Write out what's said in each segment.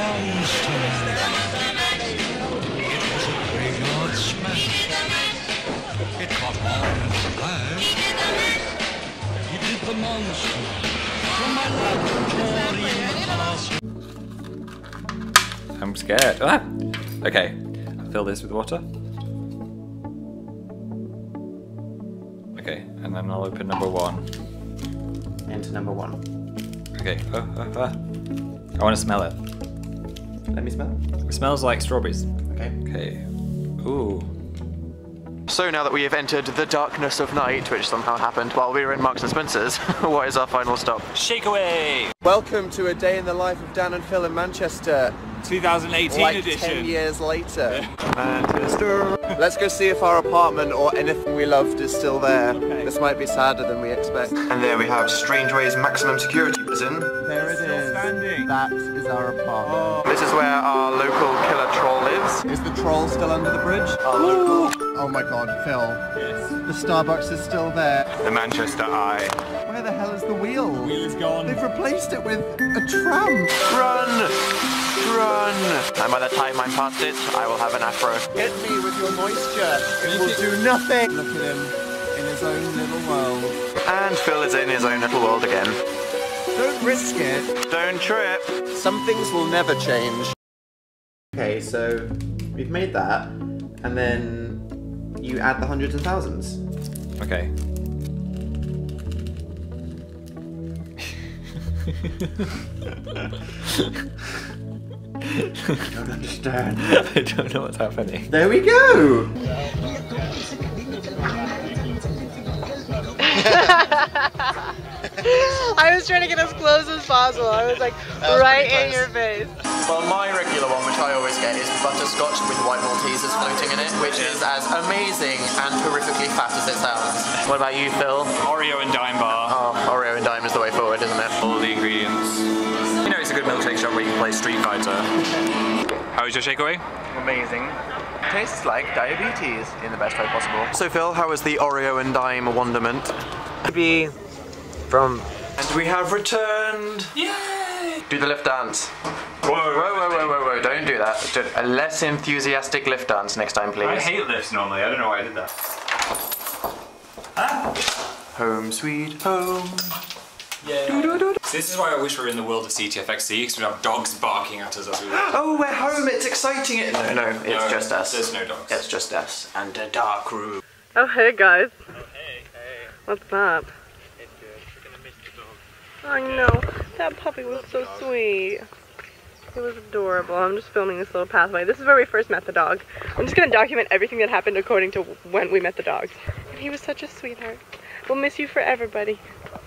monster. It was a graveyard smash. It caught on and flash. He did the monster from my laboratory. I'm scared. Ah! Okay, I'll fill this with water. Okay, and then I'll open number 1. Enter number 1. Okay, I want to smell it. Let me smell. It smells like strawberries. Okay. Okay. Ooh. So now that we have entered the darkness of night, which somehow happened while we were in Marks and Spencer's, what is our final stop? Shakeaway! Welcome to a day in the life of Dan and Phil in Manchester. 2018 like edition. 10 years later. Manchester. Let's go see if our apartment or anything we loved is still there. Okay. This might be sadder than we expect. And there we have Strangeways Maximum Security Prison. There it is. Standing. That is our apartment. Oh. This is where our local killer troll lives. Is the troll still under the bridge? Our local. Oh my god, Phil. Yes. The Starbucks is still there. The Manchester Eye. Where the hell is the wheel? The wheel is gone. They've replaced it with a tram. Run! Run! And by the time I'm past it, I will have an afro. Hit me with your moisture. It will do nothing. Look at him in his own little world. And Phil is in his own little world again. Don't risk it. Don't trip. Some things will never change. Okay, so we've made that, and then you add the hundreds and thousands. Okay. I don't understand. I don't know what's happening. There we go! I was trying to get as close as possible. I was like right in your face. Well, my regular one, which I always get, is butterscotch with white Maltesers floating in it, which is as amazing and horrifically fat as it sounds. What about you, Phil? Oreo and Dime Bar. Oh, Oreo and Dime is the way forward, isn't it? All the ingredients. You know it's a good milkshake shop where you can play Street Fighter. How was your shakeaway? Amazing. Tastes like diabetes in the best way possible. So Phil, how was the Oreo and Dime wonderment? Be from. And we have returned! Yay! Do the lift dance. Whoa, whoa, don't do that. Do a less enthusiastic lift dance next time, please. I hate lifts normally, I don't know why I did that. Ah. Home sweet home. Yeah. So this is why I wish we were in the world of CTFXC, because we'd have dogs barking at us as we walk. Oh, we're home, it's exciting! No, it's just us. There's no dogs. It's just us. And a dark room. Oh, hey guys. Hey. What's up? It's good. You're gonna miss the dog. I know. That puppy was so sweet. It was adorable. I'm just filming this little pathway. This is where we first met the dog. I'm just gonna document everything that happened according to when we met the dogs. And he was such a sweetheart. We'll miss you forever, buddy.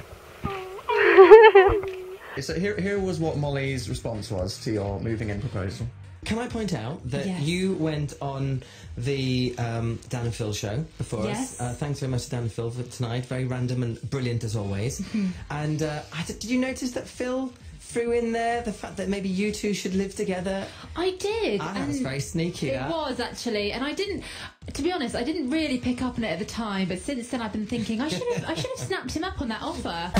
So here was what Molly's response was to your moving in proposal. Can I point out that you went on the Dan and Phil show before us? Thanks very much to Dan and Phil for tonight. Very random and brilliant as always. And did you notice that Phil threw in there the fact that maybe you two should live together? I did. That was very sneaky. It was actually, and I didn't. To be honest, I didn't really pick up on it at the time. But since then, I've been thinking I should have snapped him up on that offer.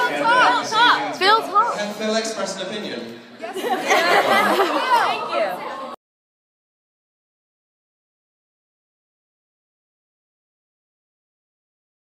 Phil, talk! Can Phil express an opinion? Thank you.